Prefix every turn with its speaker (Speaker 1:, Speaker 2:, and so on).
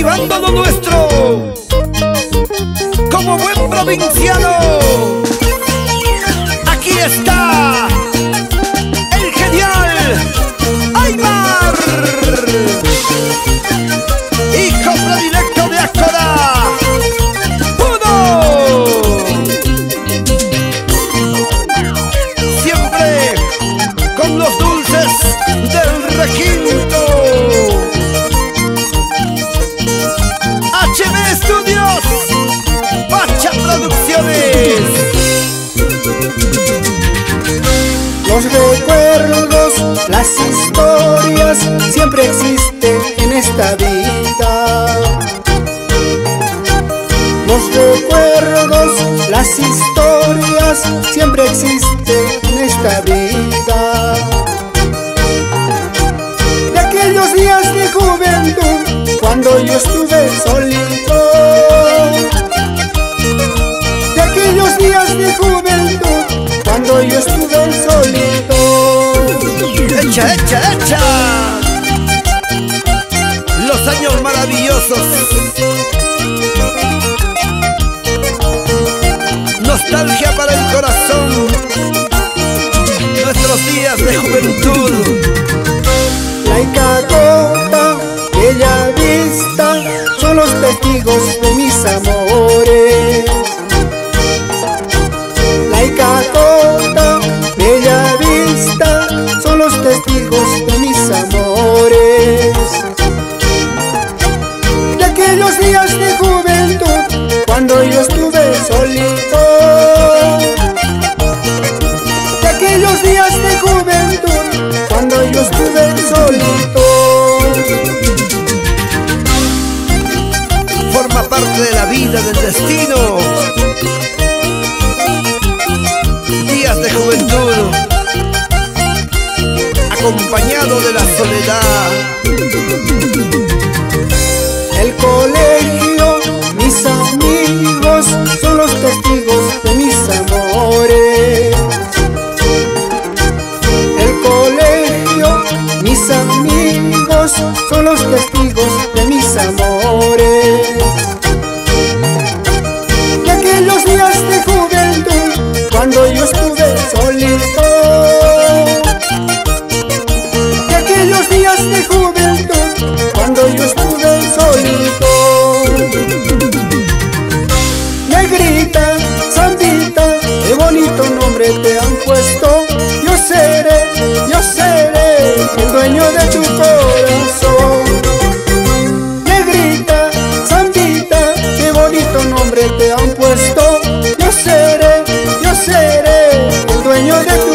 Speaker 1: llevando lo nuestro como buen provinciano. Aquí está el genial Aymar, hijo predilecto de Ácora. Siempre con los dulces del requinto. HB Studios, Pacha Producciones.
Speaker 2: Los recuerdos, las historias siempre existen en esta vida. Los recuerdos, las historias siempre existen en esta vida. De aquellos días de juventud, cuando yo estuve solito. De aquellos días de juventud, cuando yo estuve solito.
Speaker 1: ¡Echa, echa, echa! Los años maravillosos. Nostalgia para el corazón. Nuestros días de juventud.
Speaker 2: La Icacota, bella vista, son los testigos de mis amores. La Icacota, bella vista, son los testigos de mis amores. De aquellos días de juventud, cuando yo estuve solito. De aquellos días de juventud, cuando yo estuve solito.
Speaker 1: Forma parte de la vida, del destino. Días de juventud, acompañado de la soledad.
Speaker 2: El colegio, mis amigos, son los testigos de mis amores. El colegio, mis amigos, son los testigos de mis amores. De aquellos días de juventud, cuando yo estuve solito. De aquellos días de juventud, cuando yo estuve solito. Negrita, Sandita, qué bonito nombre te han puesto. Yo seré el dueño de tu corazón. Negrita, Sandita, qué bonito nombre te han puesto. Yo seré el dueño de tu corazón.